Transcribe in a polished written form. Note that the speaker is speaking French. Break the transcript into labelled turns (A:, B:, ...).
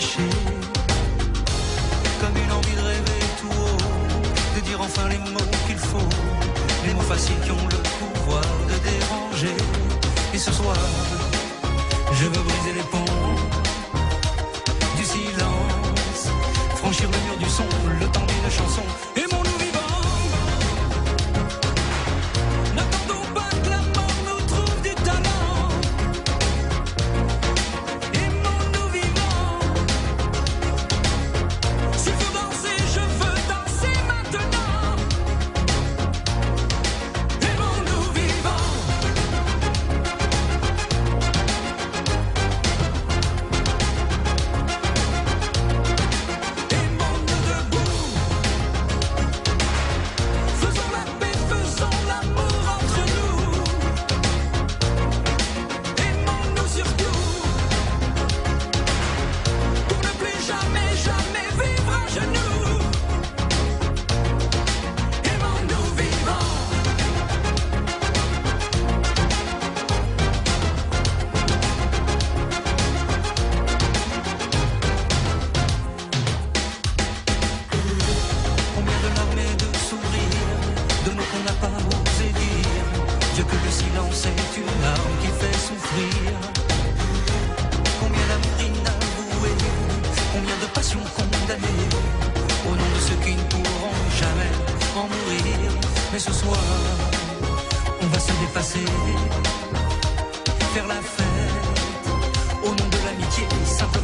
A: caché, comme une envie de rêver tout haut, de dire enfin les mots qu'il faut, les mots faciles qui ont le pouvoir de déranger. Et ce soir, je veux briser les ponts du silence, franchir le mur du son, le temps d'une chanson. Aimons-nous vivants. N'attendons pas que la mort nous trouve du talent. Aimons-nous vivants. S'il faut danser, je veux danser maintenant. Aimons-nous vivants. Mais ce soir, on va se dépasser, faire la fête, au nom de l'amitié, simplement.